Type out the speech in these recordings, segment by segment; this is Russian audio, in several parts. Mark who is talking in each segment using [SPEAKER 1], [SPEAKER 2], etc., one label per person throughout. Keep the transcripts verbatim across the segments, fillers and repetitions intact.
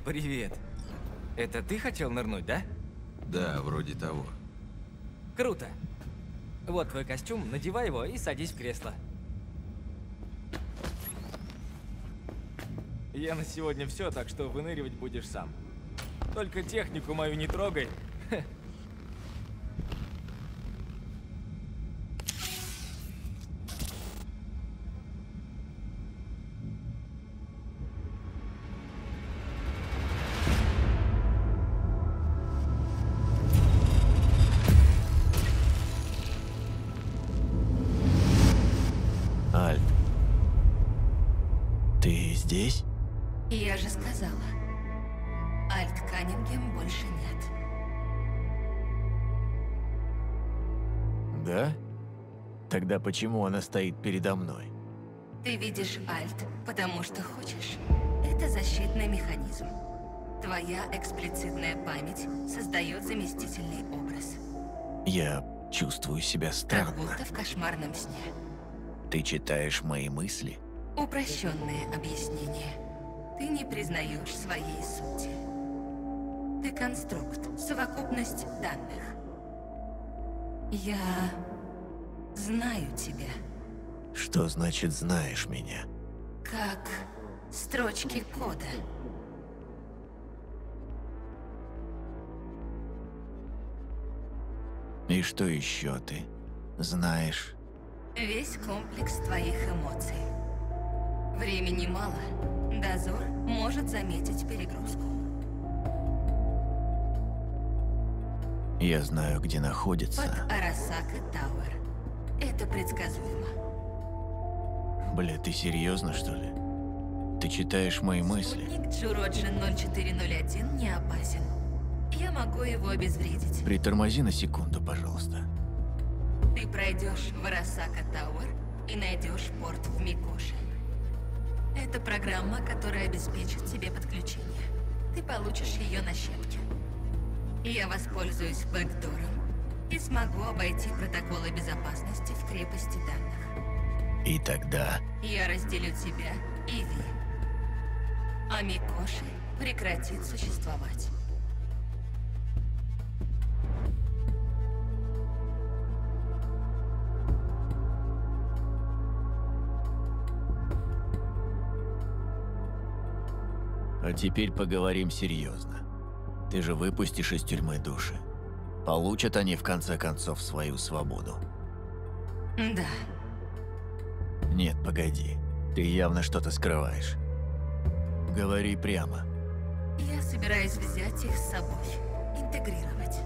[SPEAKER 1] Привет. Это ты хотел нырнуть, да?
[SPEAKER 2] Да, вроде того.
[SPEAKER 1] Круто. Вот твой костюм, надевай его и садись в кресло. Я на сегодня все, так что выныривать будешь сам. Только технику мою не трогай.
[SPEAKER 3] Альт, ты здесь?
[SPEAKER 4] Я же сказала, Альт Каннингем больше нет.
[SPEAKER 3] Да? Тогда почему она стоит передо мной?
[SPEAKER 4] Ты видишь Альт, потому что хочешь. Это защитный механизм. Твоя эксплицитная память создает заместительный образ.
[SPEAKER 3] Я чувствую себя
[SPEAKER 4] Как
[SPEAKER 3] странно.
[SPEAKER 4] будто в кошмарном сне.
[SPEAKER 3] Ты читаешь мои мысли?
[SPEAKER 4] Упрощенное объяснение. Ты не признаешь своей сути. Ты конструкт, совокупность данных. Я знаю тебя,
[SPEAKER 3] Что значит знаешь меня?
[SPEAKER 4] как строчки кода.
[SPEAKER 3] И что еще ты знаешь?
[SPEAKER 4] Весь комплекс твоих эмоций. Времени мало. Дозор может заметить перегрузку.
[SPEAKER 3] Я знаю, где находится.
[SPEAKER 4] Под Арасака Тауэр. Это предсказуемо.
[SPEAKER 3] Бля, ты серьезно, что ли? Ты читаешь мои мысли?
[SPEAKER 4] Спутник Джуроджи ноль четыре ноль один не опасен. Я могу его обезвредить.
[SPEAKER 3] Притормози на секунду, пожалуйста.
[SPEAKER 4] Ты пройдешь в Арасака Тауэр и найдешь порт в Микоше. Это программа, которая обеспечит тебе подключение. Ты получишь ее на щепке. Я воспользуюсь бэкдором и смогу обойти протоколы безопасности в крепости данных.
[SPEAKER 3] И тогда...
[SPEAKER 4] Я разделю тебя и Ви. А Микоши прекратит существовать.
[SPEAKER 3] А теперь поговорим серьезно. Ты же выпустишь из тюрьмы души. Получат они в конце концов свою свободу.
[SPEAKER 4] Да.
[SPEAKER 3] Нет, погоди. Ты явно что-то скрываешь. Говори прямо.
[SPEAKER 4] Я собираюсь взять их с собой. Интегрировать.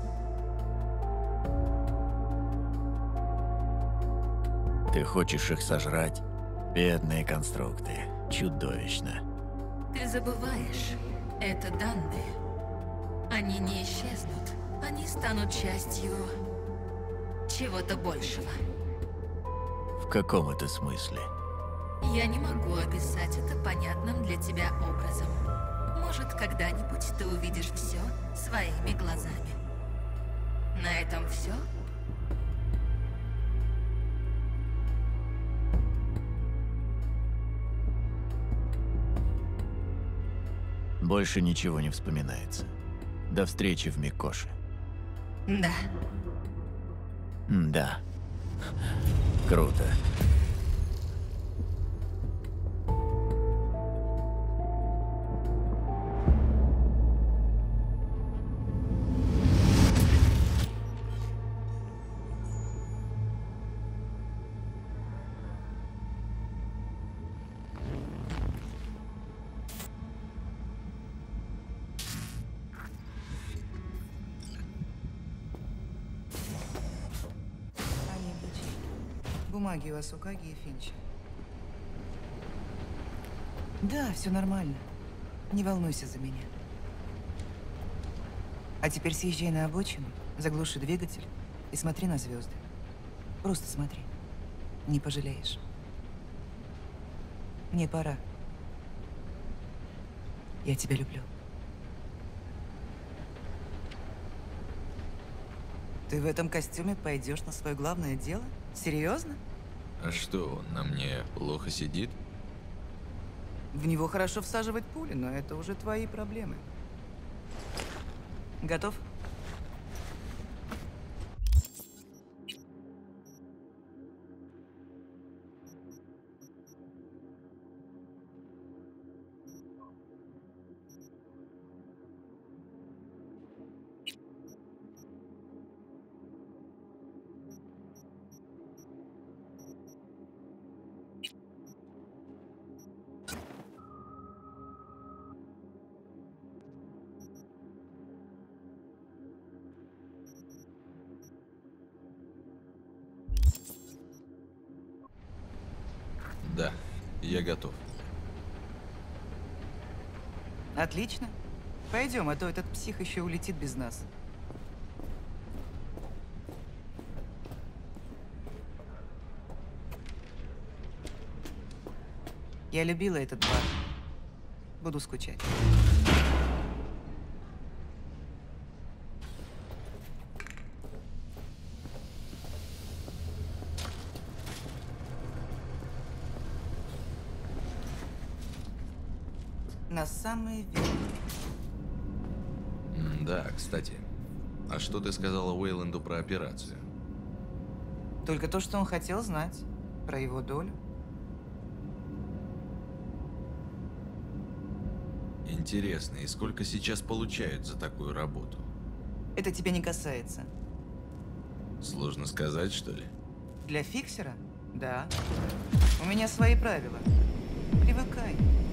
[SPEAKER 3] Ты хочешь их сожрать? Бедные конструкты. Чудовищно.
[SPEAKER 4] Ты забываешь, это данные. Они не исчезнут. Они станут частью чего-то большего.
[SPEAKER 3] В каком это смысле?
[SPEAKER 4] Я не могу описать это понятным для тебя образом. Может, когда-нибудь ты увидишь все своими глазами. На этом все?
[SPEAKER 3] Больше ничего не вспоминается. До встречи в Микоше.
[SPEAKER 4] Да.
[SPEAKER 3] Да. Круто.
[SPEAKER 5] Бумаги у Асукаги и Финча. Да, все нормально. Не волнуйся за меня. А теперь съезжай на обочину, заглуши двигатель и смотри на звезды. Просто смотри. Не пожалеешь. Мне пора. Я тебя люблю. Ты в этом костюме пойдешь на свое главное дело? Серьезно?
[SPEAKER 2] А что, он на мне плохо сидит?
[SPEAKER 5] В него хорошо всаживать пули, но это уже твои проблемы. Готов?
[SPEAKER 2] Да, я готов.
[SPEAKER 5] Отлично. Пойдем, а то этот псих еще улетит без нас. Я любила этот бар. Буду скучать. На самый верх.
[SPEAKER 2] М, Да, кстати. А что ты сказала Уэйланду про операцию?
[SPEAKER 5] Только то, что он хотел знать. Про его долю.
[SPEAKER 2] Интересно, и сколько сейчас получают за такую работу?
[SPEAKER 5] Это тебя не касается.
[SPEAKER 2] Сложно сказать, что ли?
[SPEAKER 5] Для фиксера? Да. У меня свои правила. Привыкай.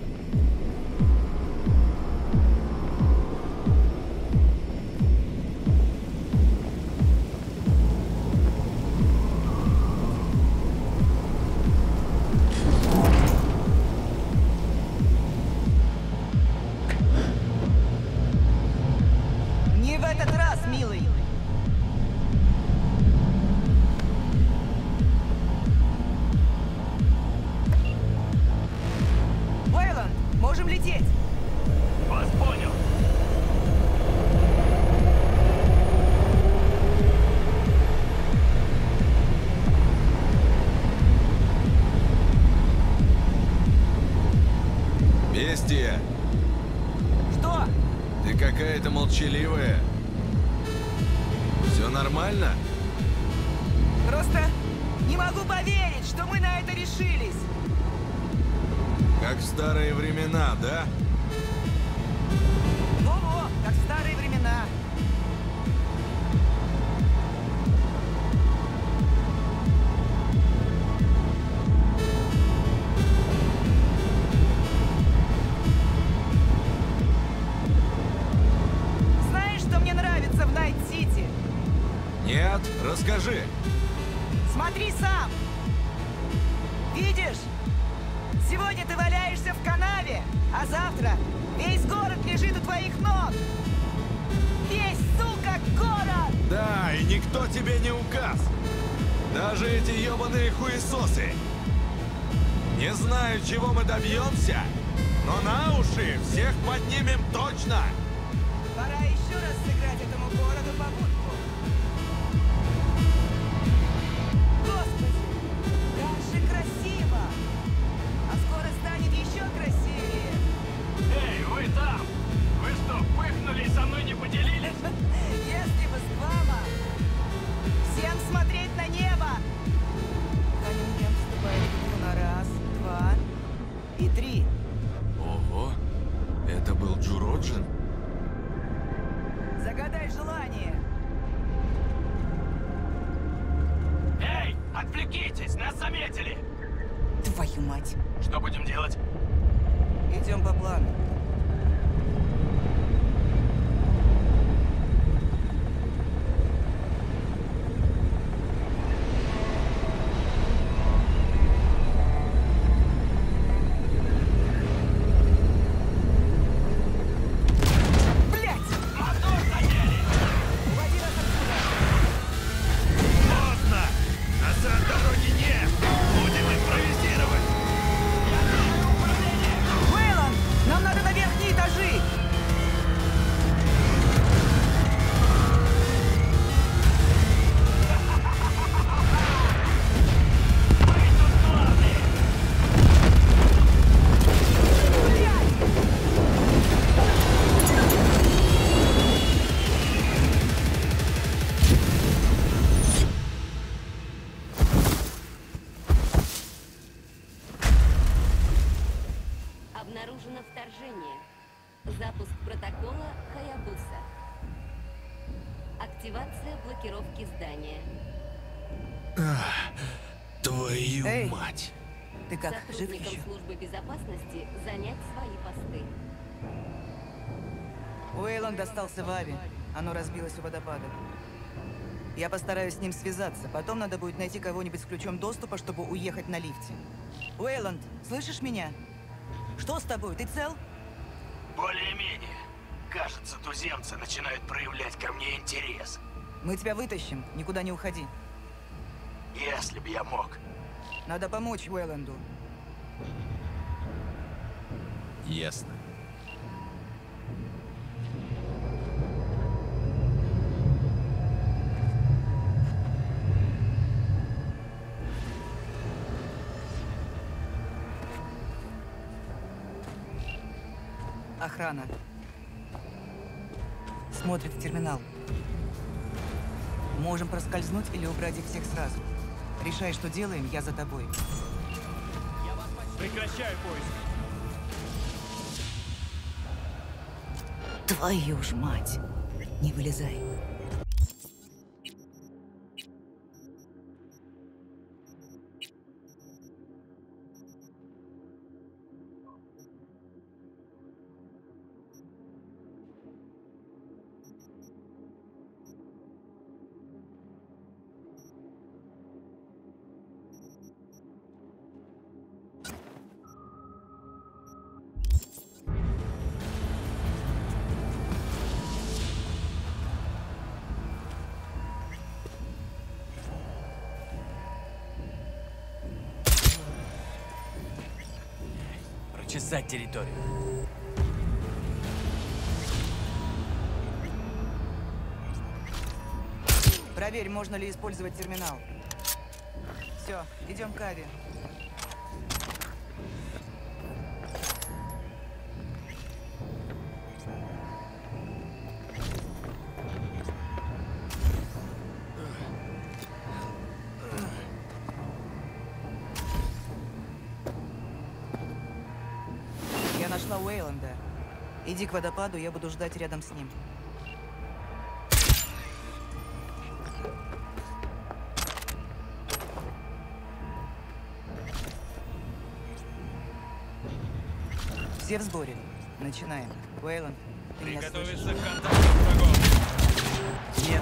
[SPEAKER 5] Не в этот раз, милый! Уэйланд, можем лететь!
[SPEAKER 6] Вас понял.
[SPEAKER 2] Бестия,
[SPEAKER 5] Что?
[SPEAKER 2] ты какая-то молчаливая. Все нормально?
[SPEAKER 5] Просто не могу поверить, что мы на это решились.
[SPEAKER 2] Как в старые времена, да?
[SPEAKER 5] Во-во, как в старые времена. Знаешь, что мне нравится в Найт-Сити?
[SPEAKER 2] Нет? Расскажи.
[SPEAKER 5] Смотри сам! Видишь? Сегодня ты валяешься в канаве, а завтра весь город лежит у твоих ног! Весь, сука, город!
[SPEAKER 2] Да, и никто тебе не указ. Даже эти ебаные хуесосы. Не знаю, чего мы добьемся, но на уши всех поднимем точно.
[SPEAKER 5] Пора еще раз сыграть этому городу побудку. Господи, как же красиво! А скоро станет еще красивее.
[SPEAKER 6] Эй, вы там! Вы что, пыхнули и со мной не поделились?
[SPEAKER 5] Если бы с Гвама всем смотреть на небо! Каннингем вступает в игру на раз, два и три.
[SPEAKER 2] Ого, это был Джуроджин?
[SPEAKER 5] Загадай желание.
[SPEAKER 6] Эй, отвлекитесь, нас заметили!
[SPEAKER 5] Твою мать.
[SPEAKER 6] Что будем делать?
[SPEAKER 5] Идем по плану. Блять!
[SPEAKER 6] Мотор задели!
[SPEAKER 5] Уводи нас отсюда!
[SPEAKER 6] Поздно! Назад дороги нет! Будем импровизировать!
[SPEAKER 5] Уэйланд, нам надо наверх!
[SPEAKER 7] Обнаружено вторжение. Запуск протокола Хаябуса. Активация блокировки здания.
[SPEAKER 2] Твою
[SPEAKER 5] Эй.
[SPEAKER 2] мать!
[SPEAKER 5] Ты как, жив
[SPEAKER 7] Сотрудникам
[SPEAKER 5] еще?
[SPEAKER 7] службы безопасности занять свои посты.
[SPEAKER 5] Уэйланд остался в Аве. Оно разбилось у водопада. Я постараюсь с ним связаться. Потом надо будет найти кого-нибудь с ключом доступа, чтобы уехать на лифте. Уэйланд, слышишь меня? Что с тобой? Ты цел?
[SPEAKER 6] Более-менее. Кажется, туземцы начинают проявлять ко мне интерес.
[SPEAKER 5] Мы тебя вытащим. Никуда не уходи.
[SPEAKER 6] Если б я мог.
[SPEAKER 5] Надо помочь Уэйланду.
[SPEAKER 2] Ясно.
[SPEAKER 5] Охрана. Смотрит в терминал. Можем проскользнуть или убрать их всех сразу. Решай, что делаем, я за тобой.
[SPEAKER 6] Прекращаю поиск.
[SPEAKER 5] Твою ж мать! Не вылезай.
[SPEAKER 1] Прочесать территорию.
[SPEAKER 5] Проверь, можно ли использовать терминал. Все, идем к Аве. Я нашла Уэйланда. Иди к водопаду, я буду ждать рядом с ним. Все в сборе. Начинаем. Уэйланд, ты меня слышишь?
[SPEAKER 6] Приготовиться к контакту с врагом.
[SPEAKER 5] Нет.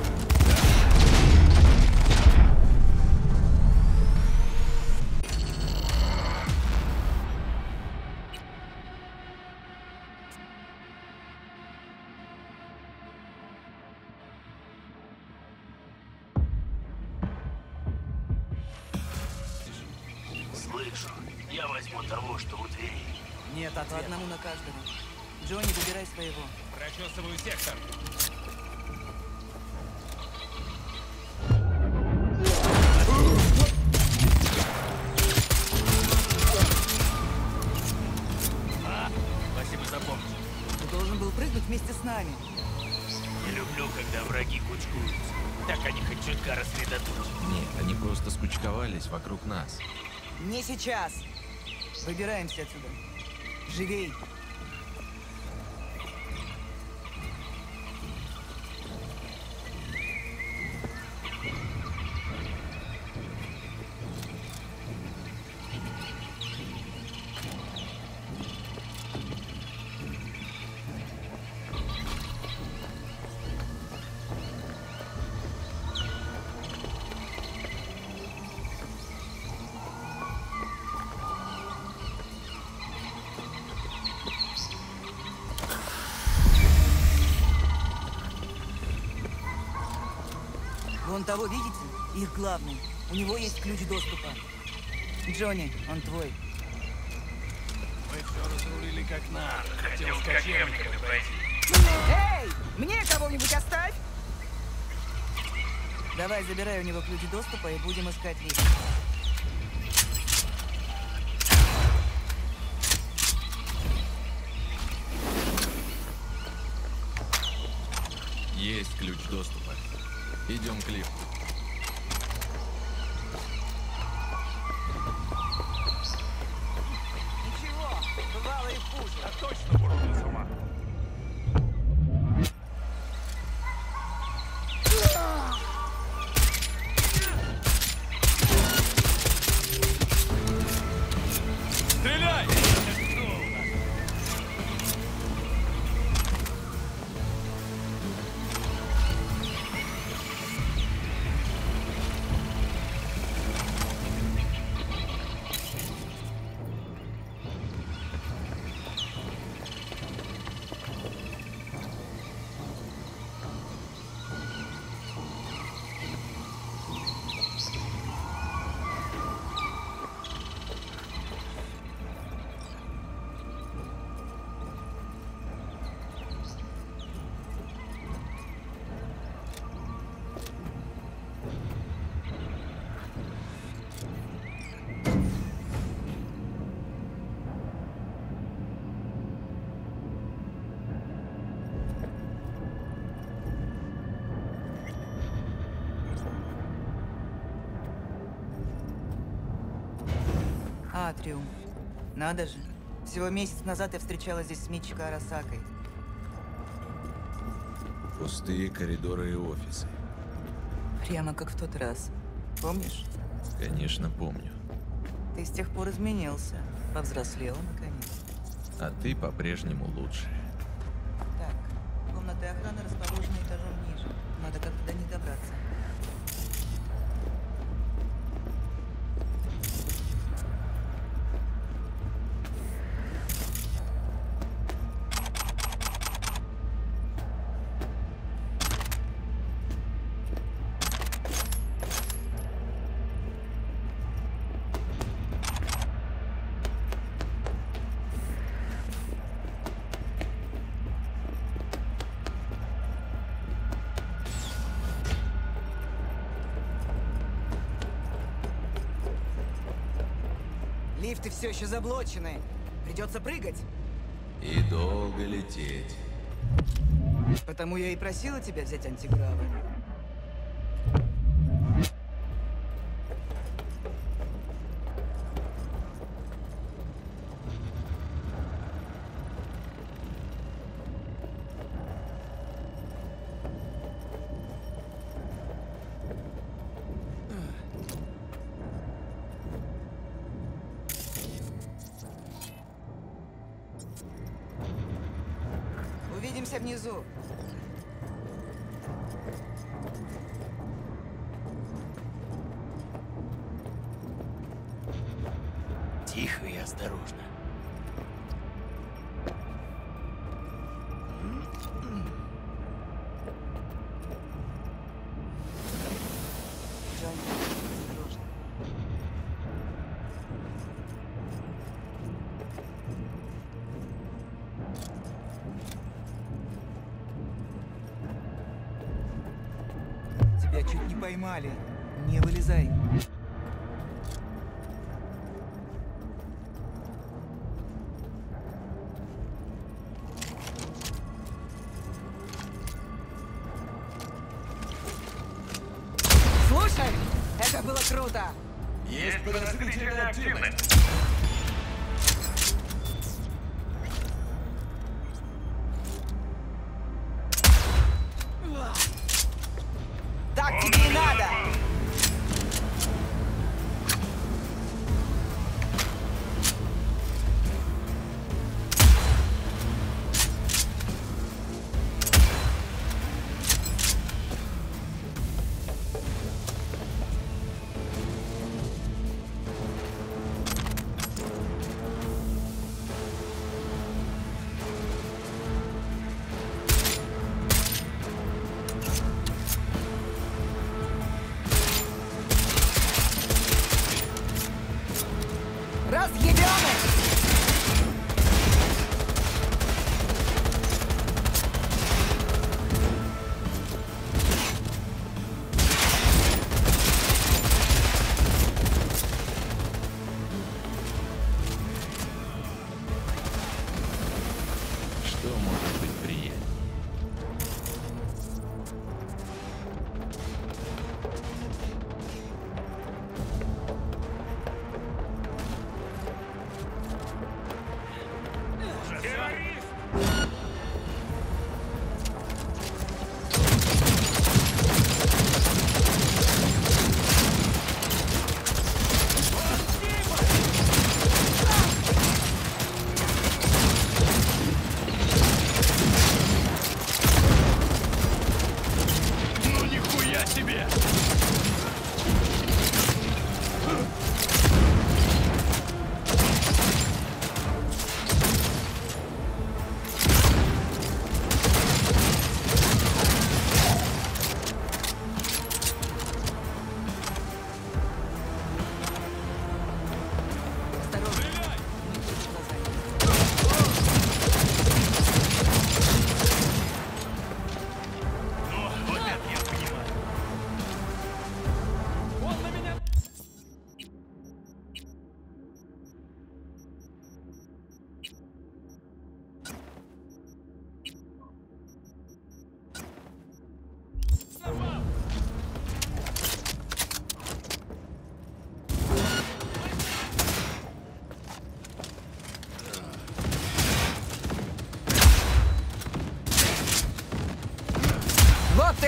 [SPEAKER 6] Слышу. Я возьму того, что у двери.
[SPEAKER 1] Нет
[SPEAKER 5] По
[SPEAKER 1] ответа.
[SPEAKER 5] одному на каждого. Джонни, выбирай своего.
[SPEAKER 6] Прочесываю сектор.
[SPEAKER 1] Спасибо за помощь.
[SPEAKER 5] Ты должен был прыгнуть вместе с нами.
[SPEAKER 6] Не люблю, когда враги кучкуются. Так они хоть чутка рассредоточат.
[SPEAKER 2] Нет, они просто скучковались вокруг нас.
[SPEAKER 5] Не сейчас. Выбираемся отсюда. Живей. Вон того, видите? Их главный. У него есть ключ доступа. Джонни, он твой.
[SPEAKER 6] Мы все разрулили как надо. Хотел с кочевниками пройти.
[SPEAKER 5] Эй! Мне кого-нибудь оставь! Давай, забирай у него ключ доступа и будем искать лифт.
[SPEAKER 2] Есть ключ доступа. Идем к лифту.
[SPEAKER 5] Ничего, бывало и хуже. Атриум. Надо же. Всего месяц назад я встречалась здесь с Мичико Арасакой.
[SPEAKER 2] Пустые коридоры и офисы.
[SPEAKER 5] Прямо как в тот раз. Помнишь?
[SPEAKER 2] Конечно, помню.
[SPEAKER 5] Ты с тех пор изменился. Повзрослел, наконец.
[SPEAKER 2] А ты по-прежнему лучше.
[SPEAKER 5] Так, комнаты охраны расположены этажом ниже. Надо как-то до них добраться. Лифты все еще заблочены. Придется прыгать.
[SPEAKER 2] И долго лететь.
[SPEAKER 5] Потому я и просила тебя взять антигравы. Увидимся внизу.
[SPEAKER 3] Тихо и осторожно.
[SPEAKER 5] Джонни, осторожно. Тебя чуть не поймали. Не вылезай. Слушай, это было круто.
[SPEAKER 6] Есть подозрительная активность.
[SPEAKER 5] Так тебе и надо. Разъебённый!
[SPEAKER 2] Что может быть приятнее?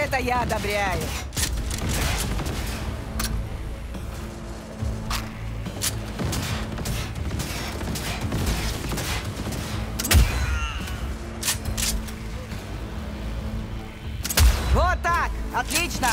[SPEAKER 5] это я одобряю. Вот так! Отлично!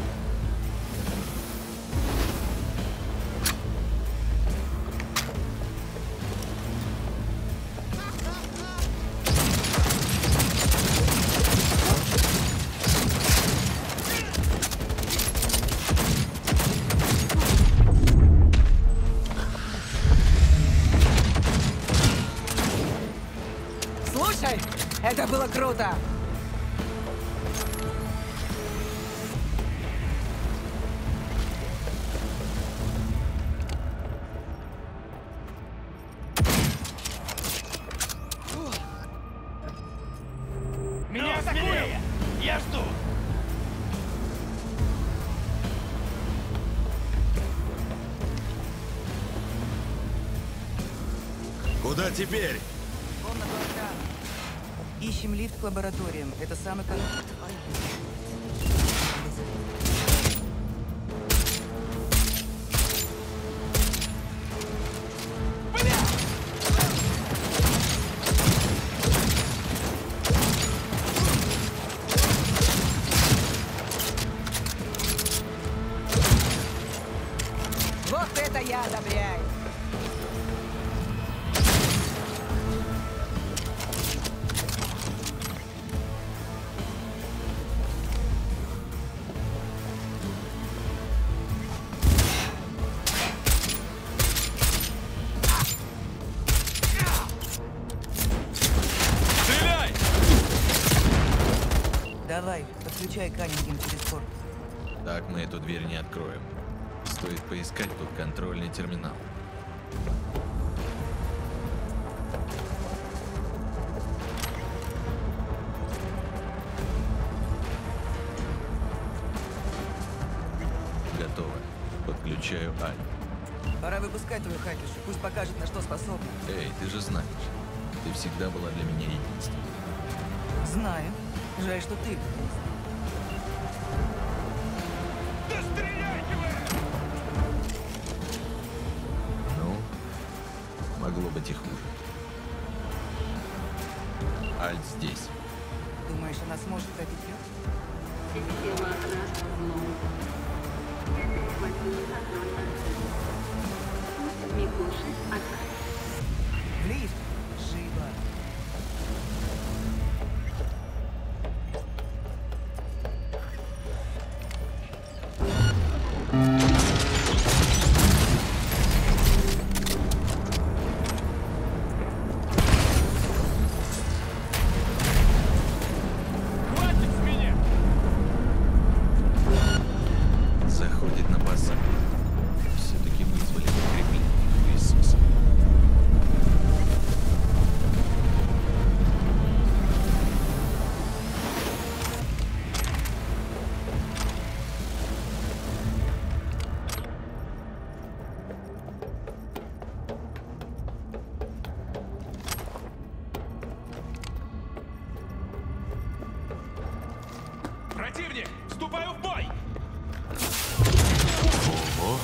[SPEAKER 5] Слушай, это было круто!
[SPEAKER 6] Меня атакуют! Я жду!
[SPEAKER 2] Куда теперь?
[SPEAKER 5] Комната охраны. Ищем лифт к лабораториям. Это самый короткий. Вот это я одобряю.
[SPEAKER 2] Стреляй!
[SPEAKER 5] Давай, подключай Каннингем через корпус.
[SPEAKER 3] Так мы эту дверь не откроем. Стоит поискать тут контрольный терминал. Готово. Подключаю Аль.
[SPEAKER 5] Пора выпускать твою хакершу. Пусть покажет, на что способна.
[SPEAKER 3] Эй, ты же знаешь, ты всегда была для меня единственной.
[SPEAKER 5] Знаю. Жаль, что ты.
[SPEAKER 6] Да стреляйте вы!
[SPEAKER 3] Ну, могло быть и хуже. Аль здесь.
[SPEAKER 5] Думаешь, она сможет пробить лед?
[SPEAKER 7] Система окрас взлом. Микоши окрас.
[SPEAKER 5] В лифт? Живо.
[SPEAKER 6] Хватит с меня!
[SPEAKER 3] Заходит на посадку. Все-таки вызвали подкрепление Иисуса.
[SPEAKER 6] Противник! Вступаю в бой!
[SPEAKER 3] Ого!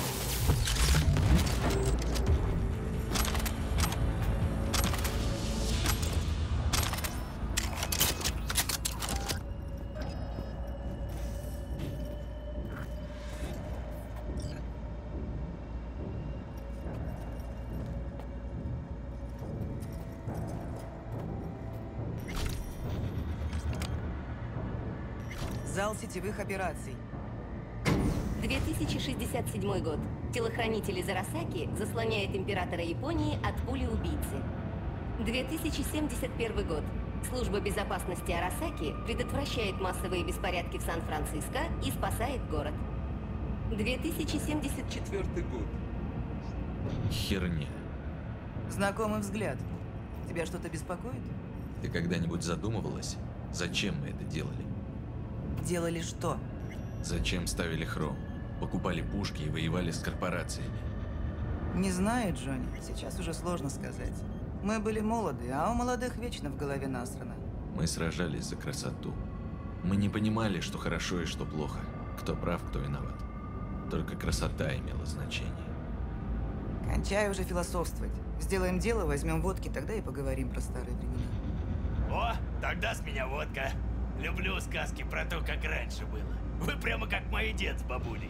[SPEAKER 5] Зал сетевых операций.
[SPEAKER 7] две тысячи шестьдесят седьмой год. Телохранители Зарасаки заслоняют императора Японии от пули-убийцы. две тысячи семьдесят первый год. Служба безопасности Арасаки предотвращает массовые беспорядки в Сан-Франциско и спасает город. две тысячи семьдесят четвёртый год.
[SPEAKER 3] Херня.
[SPEAKER 5] Знакомый взгляд. Тебя что-то беспокоит?
[SPEAKER 3] Ты когда-нибудь задумывалась, зачем мы это делали?
[SPEAKER 5] Делали что?
[SPEAKER 3] Зачем ставили хром? Покупали пушки и воевали с корпорациями.
[SPEAKER 5] Не знаю, Джонни. Сейчас уже сложно сказать. Мы были молоды, а у молодых вечно в голове насрано.
[SPEAKER 3] Мы сражались за красоту.
[SPEAKER 2] Мы не понимали, что хорошо и что плохо, кто прав, кто виноват. Только красота имела значение.
[SPEAKER 5] Кончай уже философствовать. Сделаем дело, возьмем водки, тогда и поговорим про старые времена.
[SPEAKER 6] О, тогда с меня водка. Люблю сказки про то, как раньше было. Вы прямо как мой дед с бабулей.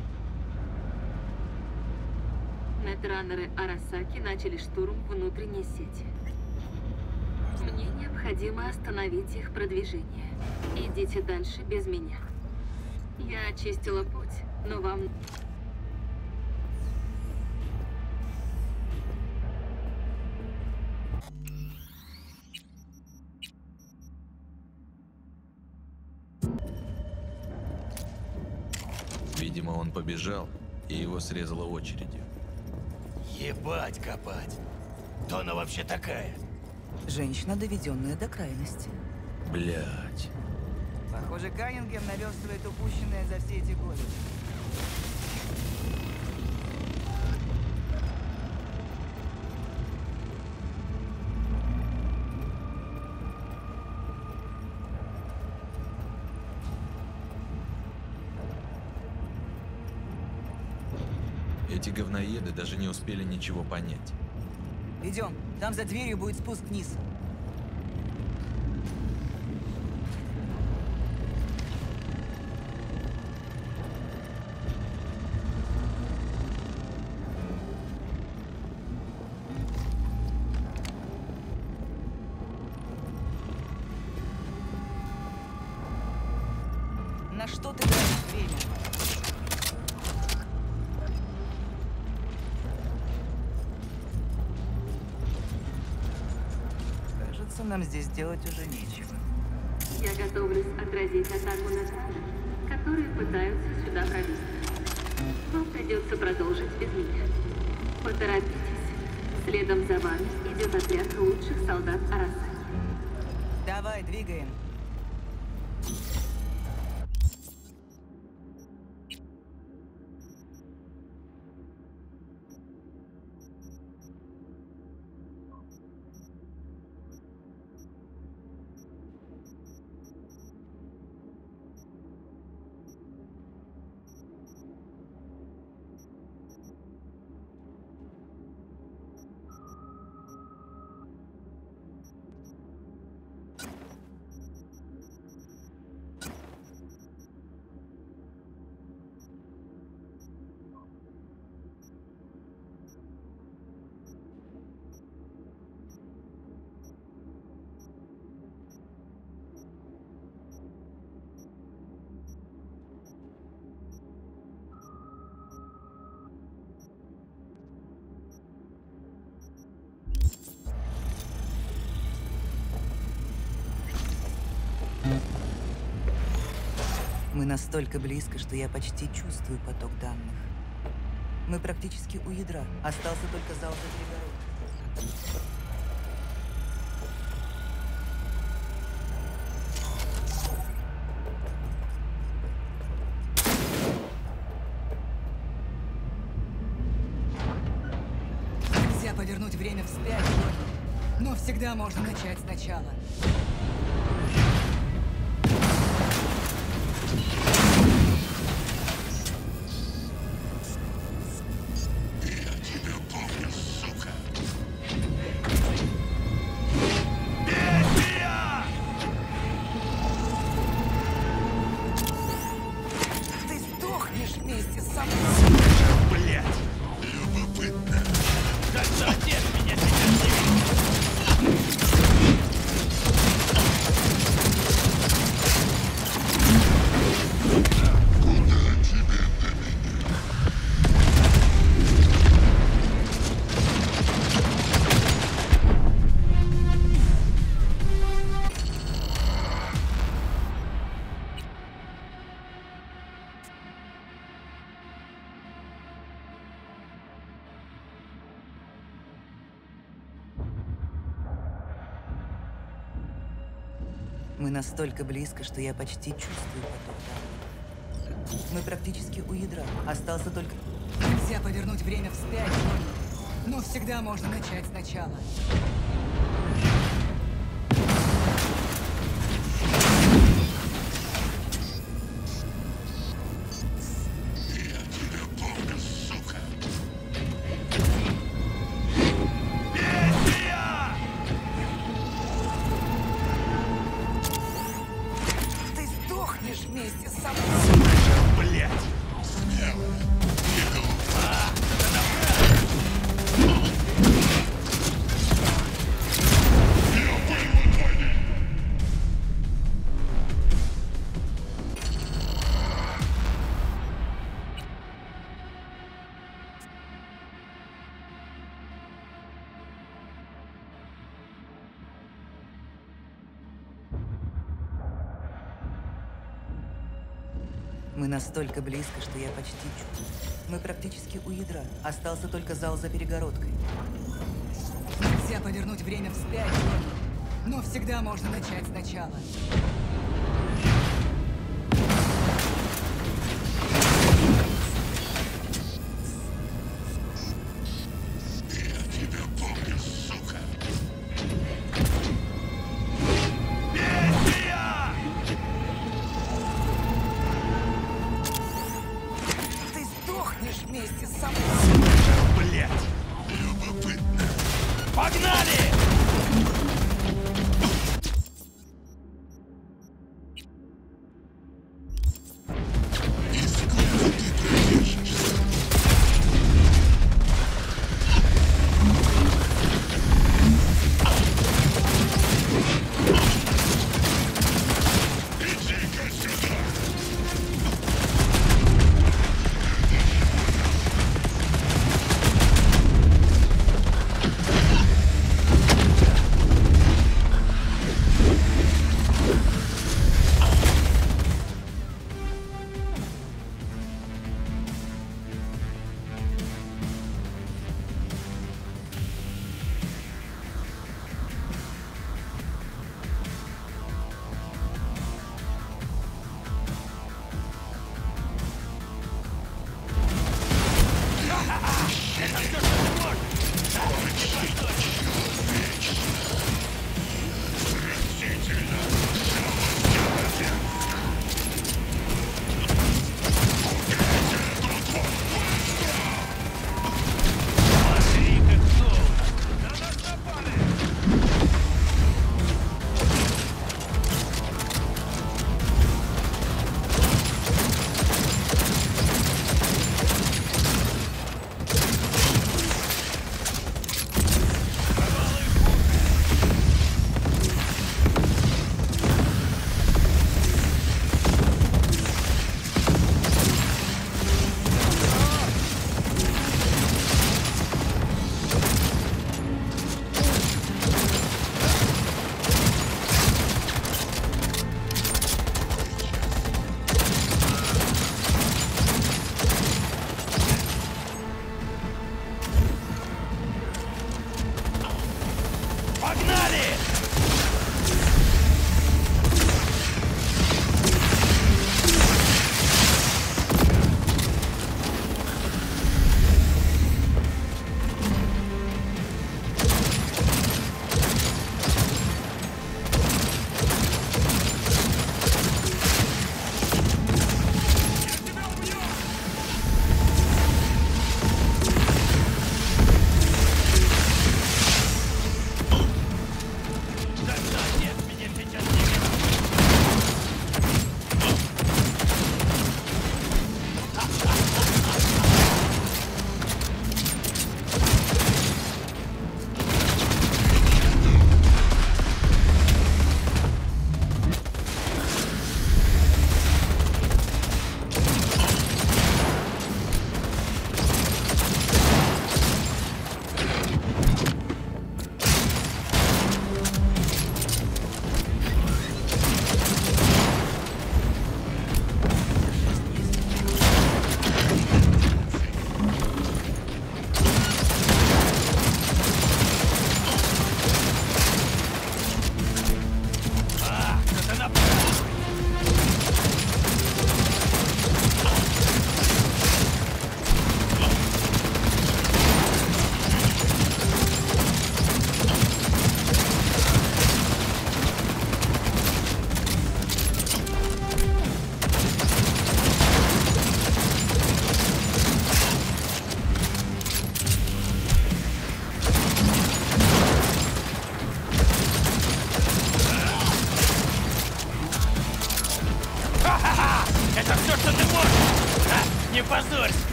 [SPEAKER 7] Нетранеры Арасаки начали штурм внутренней сети. Мне необходимо остановить их продвижение. Идите дальше без меня. Я очистила путь, но вам...
[SPEAKER 2] Видимо, он побежал, и его срезало очередью.
[SPEAKER 6] Ебать копать. Кто она вообще такая?
[SPEAKER 5] Женщина, доведенная до крайности.
[SPEAKER 2] Блять.
[SPEAKER 5] Похоже, Каннингем наверстывает упущенное за все эти годы.
[SPEAKER 2] Эти говноеды даже не успели ничего понять.
[SPEAKER 5] Идем, там за дверью будет спуск вниз. На что ты тратишь время? Кажется, нам здесь делать уже нечего.
[SPEAKER 7] Я готовлюсь отразить атаку Нетранеров, которые пытаются сюда пробиться. Вам придется продолжить без меня. Поторопитесь. Следом за вами идет отряд лучших солдат Арасаки.
[SPEAKER 5] Давай, двигаем. Мы настолько близко, что я почти чувствую поток данных. Мы практически у ядра. Остался только зал за перегородкой. Нельзя повернуть время вспять, но всегда можно начать сначала. Мы настолько близко, что я почти чувствую поток данных. Мы практически у ядра. Остался только... Нельзя повернуть время вспять, но всегда можно начать сначала. Мы настолько близко, что я почти чувствую. Мы практически у ядра. Остался только зал за перегородкой. Нельзя повернуть время вспять, но всегда можно начать сначала. Вместе с собой.
[SPEAKER 6] Блять! Любопытно. Погнали!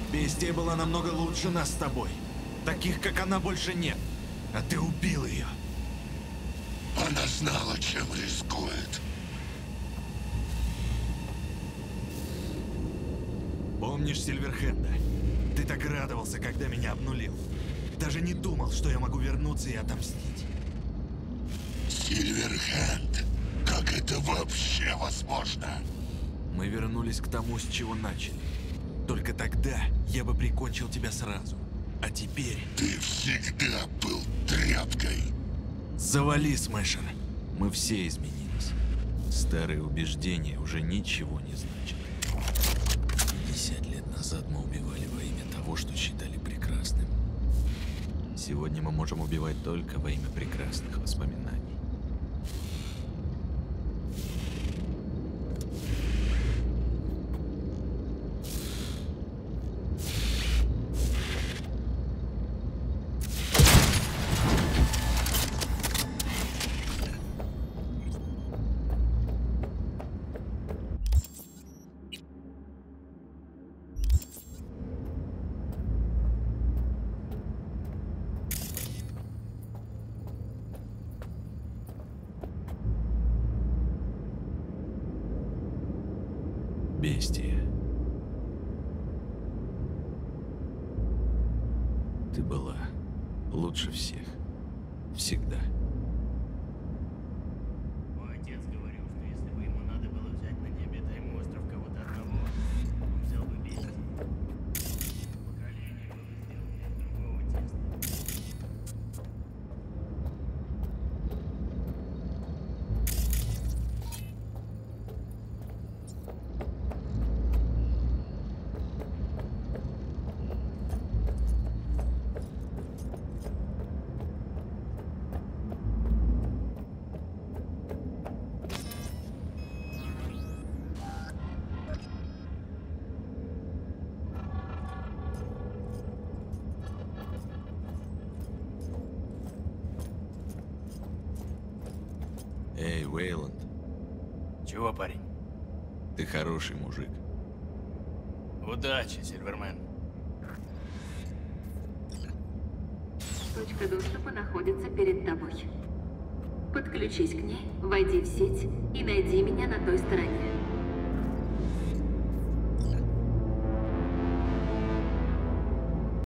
[SPEAKER 2] Бестия была намного лучше нас с тобой. Таких, как она, больше нет. А ты убил ее.
[SPEAKER 8] Она знала, чем рискует.
[SPEAKER 2] Помнишь Сильверхенда? Ты так радовался, когда меня обнулил. Даже не думал, что я могу вернуться и отомстить.
[SPEAKER 8] Сильверхенд? Как это вообще возможно?
[SPEAKER 2] Мы вернулись к тому, с чего начали. Только тогда я бы прикончил тебя сразу. А теперь...
[SPEAKER 8] Ты всегда был тряпкой.
[SPEAKER 2] Завали, Смешер. Мы все изменились. Старые убеждения уже ничего не значат. пятьдесят лет назад мы убивали во имя того, что считали прекрасным. Сегодня мы можем убивать только во имя прекрасных воспоминаний. Бестия. Ты была лучше всех. Всегда.
[SPEAKER 6] Мой отец говорил, что если бы ему надо было взять на необитаемый остров кого-то одного, он взял бы Бестию. Поколение было сделано из другого теста.
[SPEAKER 2] Эй, Уэйланд,
[SPEAKER 6] Чего, парень?
[SPEAKER 2] ты хороший мужик.
[SPEAKER 6] Удачи, Сильвермен.
[SPEAKER 7] Точка доступа находится перед тобой. Подключись к ней, войди в сеть и найди меня на той стороне.